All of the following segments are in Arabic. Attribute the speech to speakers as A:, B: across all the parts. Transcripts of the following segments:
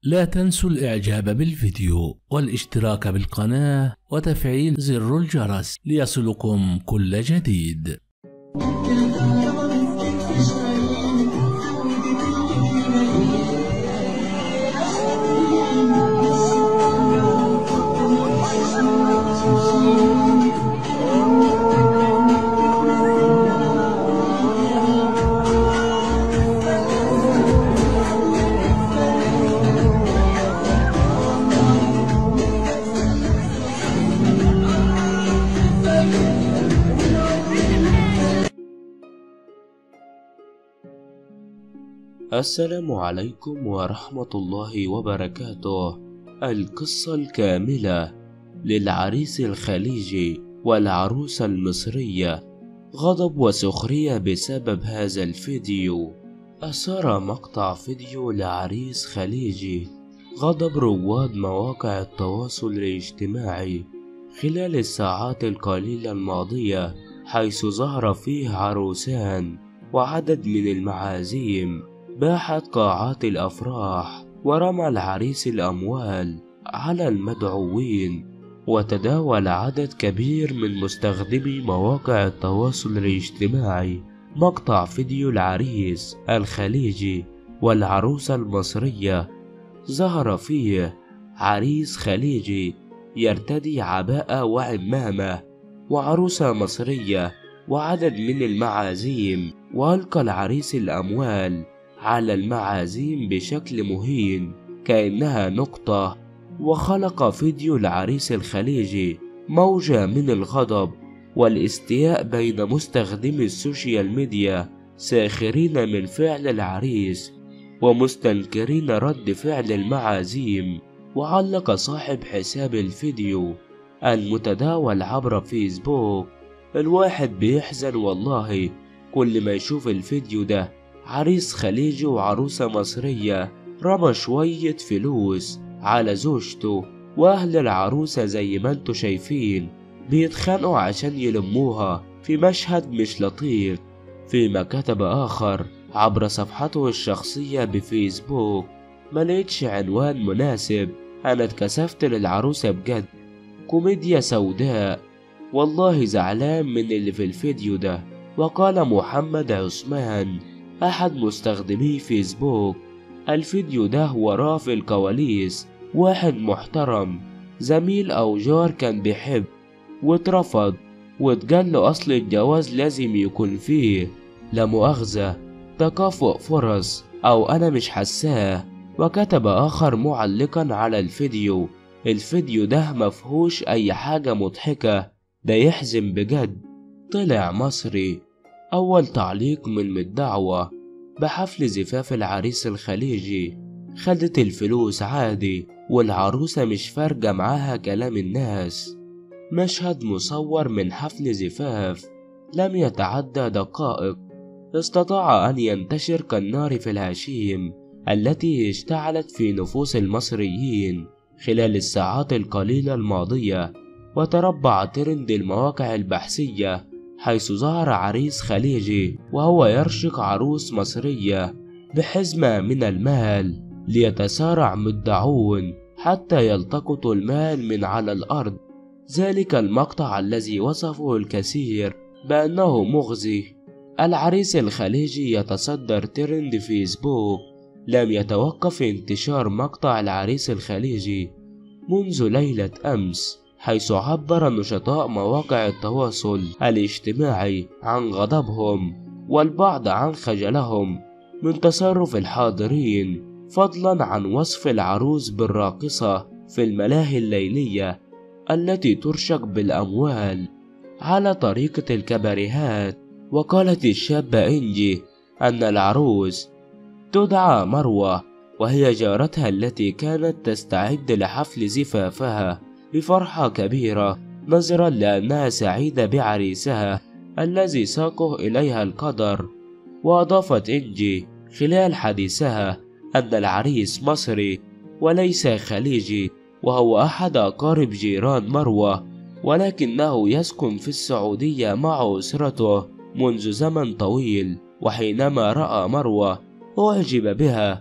A: لا تنسوا الإعجاب بالفيديو والاشتراك بالقناة وتفعيل زر الجرس ليصلكم كل جديد.
B: السلام عليكم ورحمة الله وبركاته. القصة الكاملة للعريس الخليجي والعروسة المصرية. غضب وسخرية بسبب هذا الفيديو. أثار مقطع فيديو لعريس خليجي غضب رواد مواقع التواصل الاجتماعي خلال الساعات القليلة الماضية، حيث ظهر فيه عروسان وعدد من المعازيم باحت قاعات الأفراح، ورمى العريس الأموال على المدعوين. وتداول عدد كبير من مستخدمي مواقع التواصل الاجتماعي مقطع فيديو العريس الخليجي والعروسة المصرية. ظهر فيه عريس خليجي يرتدي عباءة وعمامة، وعروسة مصرية وعدد من المعازيم، وألقى العريس الأموال على المعازيم بشكل مهين كأنها نقطة. وخلق فيديو العريس الخليجي موجة من الغضب والاستياء بين مستخدمي السوشيال ميديا، ساخرين من فعل العريس ومستنكرين رد فعل المعازيم. وعلق صاحب حساب الفيديو المتداول عبر فيسبوك: الواحد بيحزن والله كل ما يشوف الفيديو ده. عريس خليجي وعروسة مصرية رمى شوية فلوس على زوجته، وأهل العروسة زي ما انتوا شايفين بيتخانقوا عشان يلموها في مشهد مش لطيف. فيما كتب آخر عبر صفحته الشخصية بفيسبوك: ما لقيتش عنوان مناسب، أنا اتكسفت للعروسة بجد، كوميديا سوداء، والله زعلان من اللي في الفيديو ده. وقال محمد عثمان أحد مستخدمي فيسبوك: الفيديو ده وراه في الكواليس واحد محترم، زميل أو جار كان بيحب واترفض واتقاله أصل الجواز لازم يكون فيه لا مؤاخذة تكافؤ فرص، أو أنا مش حساه. وكتب آخر معلقا على الفيديو: الفيديو ده مفهوش أي حاجة مضحكة، ده يحزن بجد، طلع مصري. أول تعليق من الدعوة: بحفل زفاف العريس الخليجي خدت الفلوس عادي والعروسة مش فارقة معاها كلام الناس. مشهد مصور من حفل زفاف لم يتعدى دقائق استطاع أن ينتشر كالنار في الهشيم التي اشتعلت في نفوس المصريين خلال الساعات القليلة الماضية، وتربع ترند المواقع البحثية، حيث ظهر عريس خليجي وهو يرشق عروس مصرية بحزمة من المال، ليتسارع مدعون حتى يلتقطوا المال من على الأرض. ذلك المقطع الذي وصفه الكثير بأنه مغزي. العريس الخليجي يتصدر ترند فيسبوك. لم يتوقف انتشار مقطع العريس الخليجي منذ ليلة أمس، حيث عبر نشطاء مواقع التواصل الاجتماعي عن غضبهم والبعض عن خجلهم من تصرف الحاضرين، فضلا عن وصف العروس بالراقصة في الملاهي الليلية التي ترشق بالأموال على طريقة الكباريهات. وقالت الشابة إنجي أن العروس تدعى مروة، وهي جارتها التي كانت تستعد لحفل زفافها بفرحة كبيرة، نظرا لأنها سعيدة بعريسها الذي ساقه إليها القدر. وأضافت إنجي خلال حديثها أن العريس مصري وليس خليجي، وهو أحد أقارب جيران مروة، ولكنه يسكن في السعودية مع أسرته منذ زمن طويل. وحينما رأى مروة أعجب بها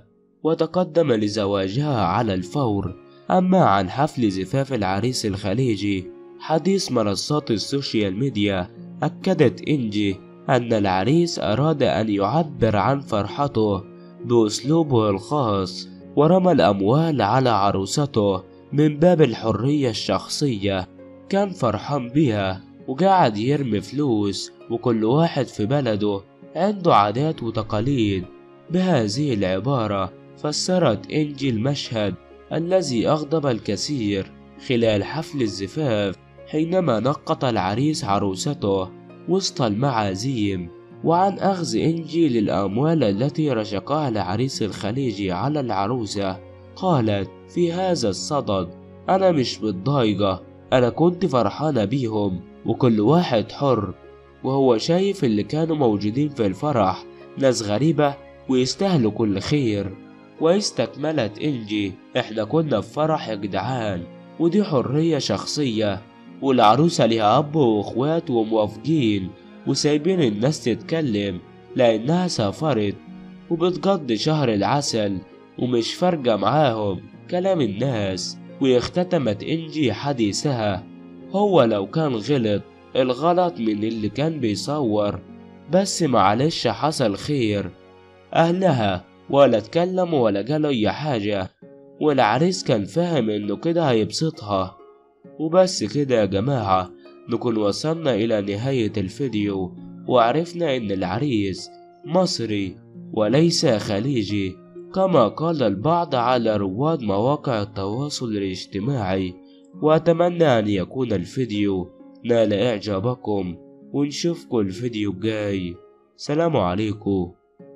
B: وتقدم لزواجها على الفور. أما عن حفل زفاف العريس الخليجي، حديث منصات السوشيال ميديا أكدت إنجي أن العريس أراد أن يعبر عن فرحته بأسلوبه الخاص، ورمى الأموال على عروسته من باب الحرية الشخصية. كان فرحان بيها وقاعد يرمي فلوس، وكل واحد في بلده عنده عادات وتقاليد. بهذه العبارة فسرت إنجي المشهد الذي أغضب الكثير خلال حفل الزفاف، حينما نقط العريس عروسته وسط المعازيم. وعن أخذ إنجي للأموال التي رشقها العريس الخليجي على العروسة، قالت في هذا الصدد: أنا مش متضايقة، أنا كنت فرحانة بيهم، وكل واحد حر، وهو شايف اللي كانوا موجودين في الفرح ناس غريبة ويستاهلوا كل خير. واستكملت إنجي: إحنا كنا في فرح يا جدعان، ودي حرية شخصية، والعروسة ليها أب وأخوات وموافقين وسايبين الناس تتكلم لأنها سافرت وبتقضي شهر العسل ومش فارقة معاهم كلام الناس. واختتمت إنجي حديثها: هو لو كان غلط، الغلط من اللي كان بيصور، بس معلش حصل خير. أهلها ولا اتكلموا ولا قالوا أي حاجة، والعريس كان فاهم إنه كده هيبسطها. وبس كده يا جماعة، نكون وصلنا إلى نهاية الفيديو، وعرفنا إن العريس مصري وليس خليجي كما قال البعض على رواد مواقع التواصل الاجتماعي. وأتمنى أن يكون الفيديو نال إعجابكم، ونشوفكم الفيديو الجاي. سلام عليكم.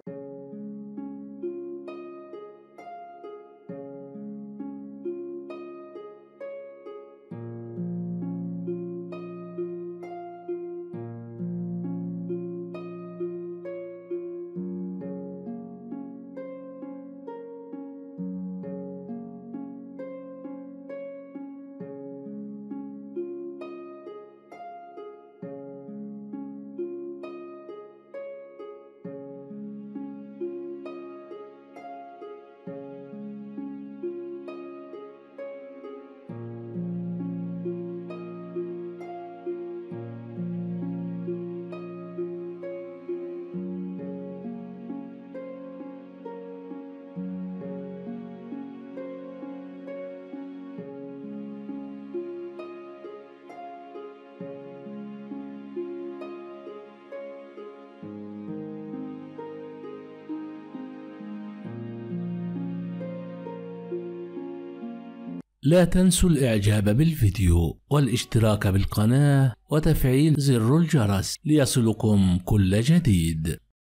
A: لا تنسوا الإعجاب بالفيديو والاشتراك بالقناة وتفعيل زر الجرس ليصلكم كل جديد.